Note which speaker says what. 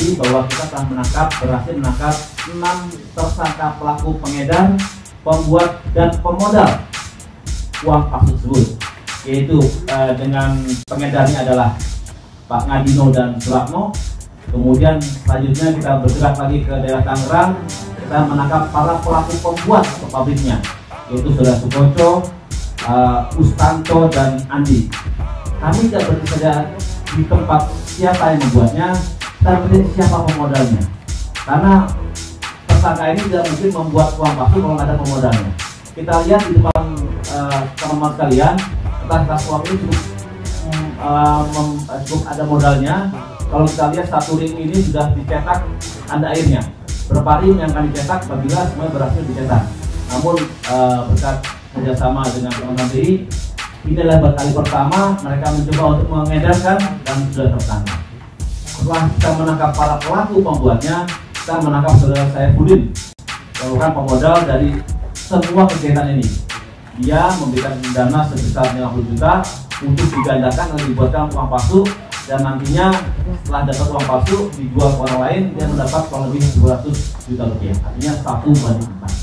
Speaker 1: tadi bahwa kita telah berhasil menangkap 6 tersangka pelaku pengedar, pembuat dan pemodal uang palsu tersebut, yaitu dengan pengedarnya adalah Pak Ngadino dan Suratno. Kemudian selanjutnya kita bergerak lagi ke daerah Tangerang, kita menangkap para pelaku pembuat atau pabriknya, yaitu Saudara Sukoco, Ustanto dan Andi. Kami tidak berhenti saja di tempat siapa yang membuatnya, tapi siapa pemodalnya. Karena tersangka ini tidak mungkin membuat uang palsu kalau nggak ada pemodalnya. Kita lihat di depan teman-teman sekalian, kertas uang ini cukup ada modalnya. Kalau kita lihat satu ring ini sudah dicetak ada airnya. Berapa ring yang akan dicetak apabila semuanya berhasil dicetak. Namun berkat kerjasama dengan teman-teman BI, ini adalah kali pertama mereka mencoba untuk mengedarkan dan sudah tertangkap. Setelah kita menangkap para pelaku pembuatnya, kita menangkap Saudara Saifuddin, yang merupakan pemodal dari semua kegiatan ini. Dia memberikan dana sebesar 50 juta untuk digandakan dan dibuatkan uang palsu, dan nantinya setelah dapat uang palsu dijual ke orang lain, dia mendapat kurang lebih 200 juta rupiah, artinya 1 banding 4.